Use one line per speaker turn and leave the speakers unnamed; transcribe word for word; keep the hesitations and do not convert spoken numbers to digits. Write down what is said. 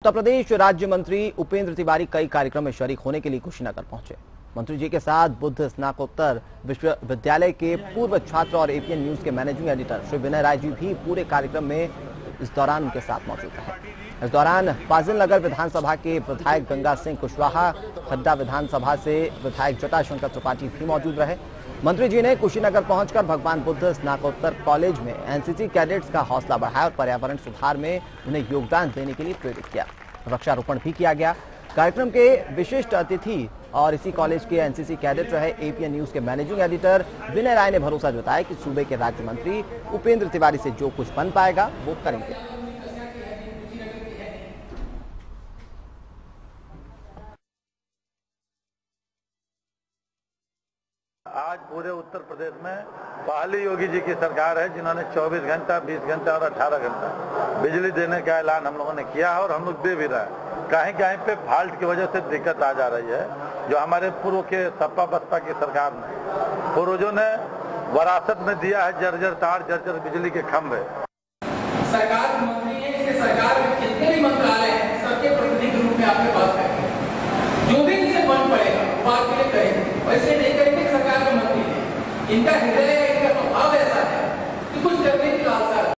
उत्तर प्रदेश राज्य मंत्री उपेंद्र तिवारी कई कार्यक्रम में शरीक होने के लिए कुशीनगर पहुंचे। मंत्री जी के साथ बुद्ध स्नातकोत्तर विश्वविद्यालय के पूर्व छात्र और एपीएन न्यूज के मैनेजिंग एडिटर श्री विनय राय जी भी पूरे कार्यक्रम में इस दौरान उनके साथ मौजूद रहे। इस दौरान फाजिल नगर विधानसभा के विधायक गंगा सिंह कुशवाहा, खड्डा विधानसभा से विधायक जटाशंकर त्रिपाठी भी मौजूद रहे। मंत्री जी ने कुशीनगर पहुंचकर भगवान बुद्ध स्नातकोत्तर कॉलेज में एनसीसी कैडेट्स का हौसला बढ़ाया और पर्यावरण सुधार में उन्हें योगदान देने के लिए प्रेरित किया। वृक्षारोपण भी किया गया। कार्यक्रम के विशिष्ट अतिथि और इसी कॉलेज के एनसीसी कैडेट रहे एपीएन न्यूज के मैनेजिंग एडिटर विनय राय ने भरोसा जताया कि सूबे के राज्य मंत्री उपेंद्र तिवारी से जो कुछ बन पाएगा वो करेंगे।
आज पूरे उत्तर प्रदेश में पहली योगी जी की सरकार है जिन्होंने चौबीस घंटा, बीस घंटा और अठारह घंटा बिजली देने का ऐलान हम लोगों ने किया है और हम लोग दे भी रहे हैं। कहीं कहीं पे फॉल्ट की वजह से दिक्कत आ जा रही है, जो हमारे पूर्व के सपा बसपा की सरकार ने पूर्वजों ने विरासत में दिया है, जर्जर तार, जर्जर बिजली के खंभे।
सरकार मंत्री है, इसके सरकार में जितने भी मंत्रालय हैं सबके प्रतिनिधि के रूप में आपके पास रहेंगे। जो भी इनसे बन पड़ेगा वो आपके लिए करेंगे। वैसे नहीं करेंगे सरकार के मंत्री, इनका हृदय, इनका स्वभाव ऐसा है कि कुछ करने